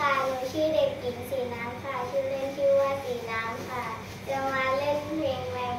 ค่ะหนูชื่อเด็กหญิงสีน้ำค่ะชื่อเล่นชื่อว่าสีน้ำค่ะจะมาเล่นเพลงแมว